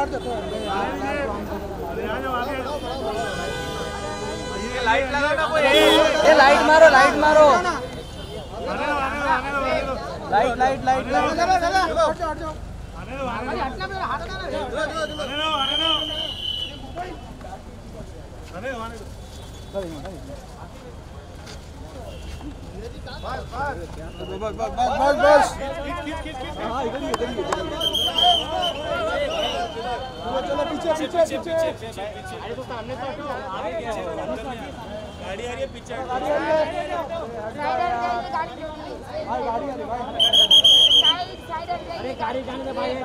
Light लगा ना कोई। ये लाइट मारो लाइट मारो। लाइट लाइट लाइट बस चलो पीछे पीछे पीछे। अरे तो सामने तो गाड़ी आ रही है पीछे। गाड़ी आ रही है भाई। अरे गाड़ी जाने दे भाई।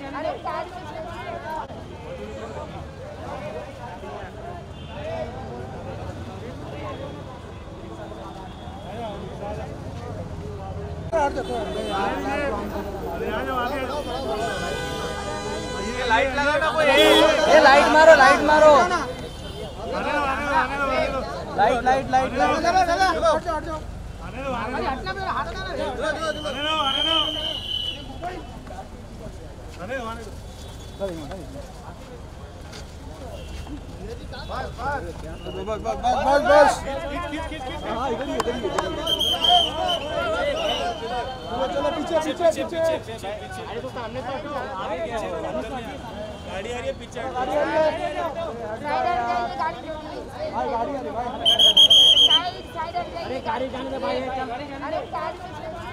लाइट लगा ना कोई। ये लाइट मारो लाइट मारो। लाइट लाइट लाइट बस चलो पीछे पीछे पीछे। अरे तो सामने तो गाड़ी आ रही है पीछे। गाड़ी आ रही है भाई। अरे गाड़ी जाने दे भाई।